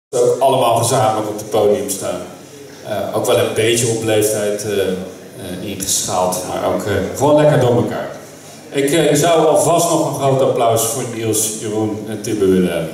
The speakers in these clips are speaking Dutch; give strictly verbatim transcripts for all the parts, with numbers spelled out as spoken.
Ook allemaal gezamenlijk op het podium staan. Uh, ook wel een beetje op leeftijd uh, uh, ingeschaald, maar ook uh, gewoon lekker door elkaar. Ik uh, zou alvast nog een groot applaus voor Niels, Jeroen en Tibbe willen hebben.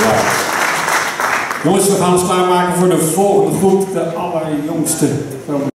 Jongens, we gaan ons klaarmaken voor de volgende groep, de allerjongste.